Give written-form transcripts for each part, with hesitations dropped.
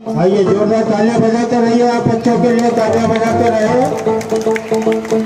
आइए जोरदार तालियां बजाते रहिए, आप बच्चों के लिए तालियां बजाते रहे।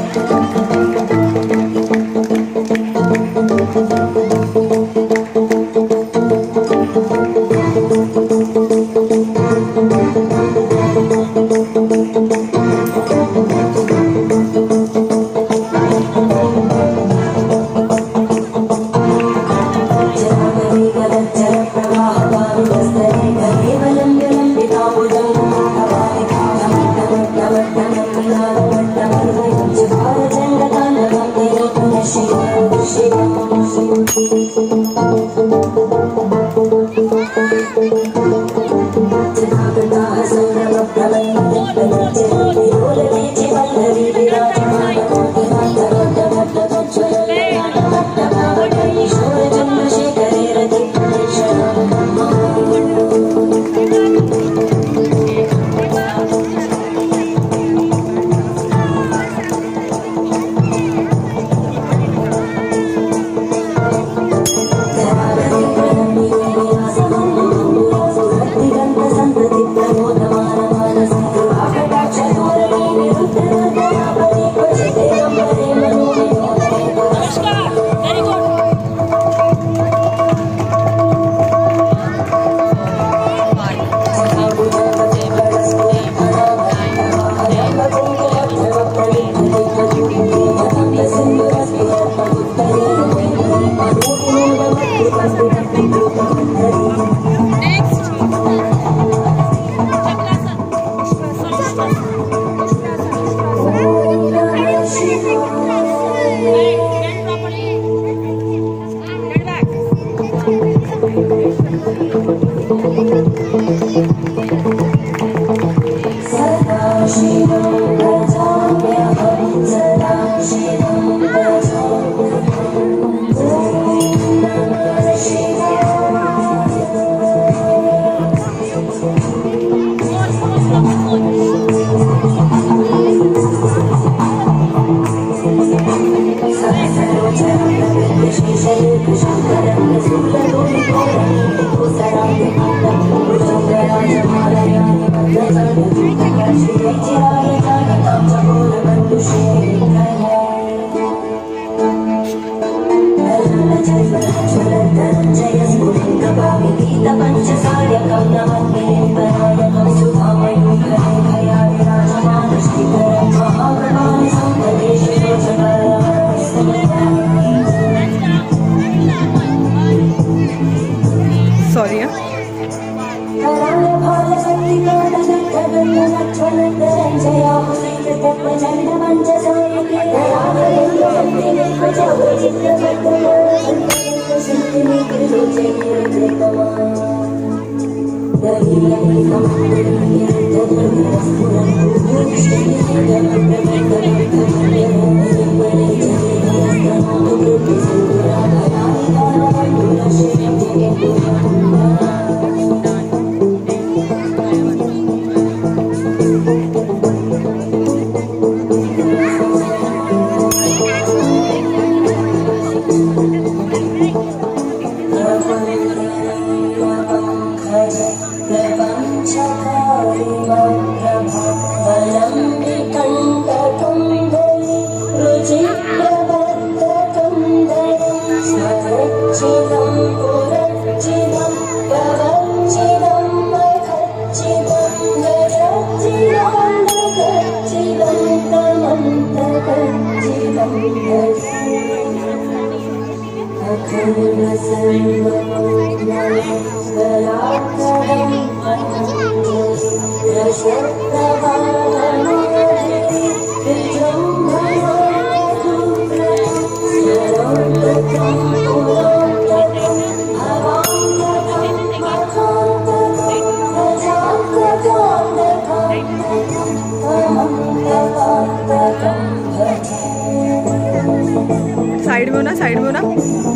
साइड में हो ना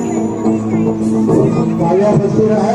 तालियां बजती रहे।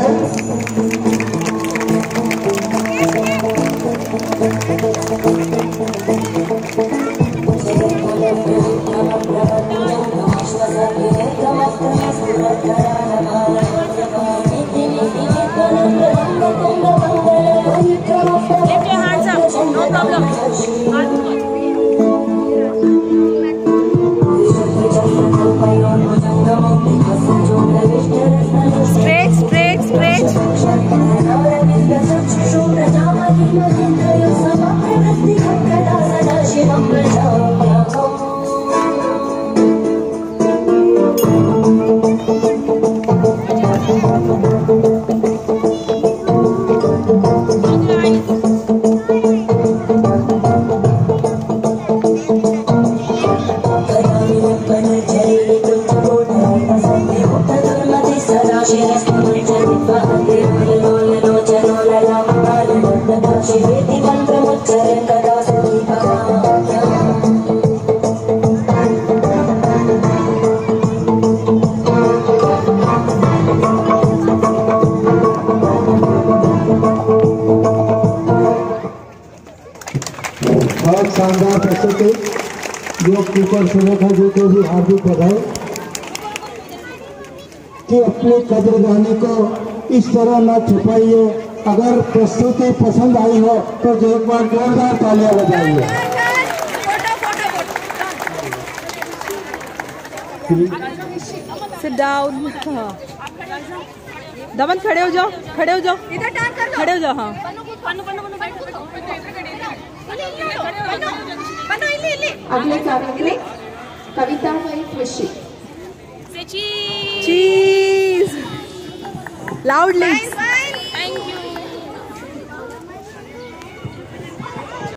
बहुत शानदार प्रस्तुति जो कीपर सुरेखा जी को भी हार्दिक बधाई कि अपनी कदरदानी को इस तरह न छुपाइए। अगर प्रस्तुति पसंद आई हो तो एक बार जोरदार तालियां बजाइए। Sit down. दमन खड़े हो जाओ, खड़े हो जाओ, खड़े हो जाओ। हाँ अगले कविता है खुशी। चीज लाउडली।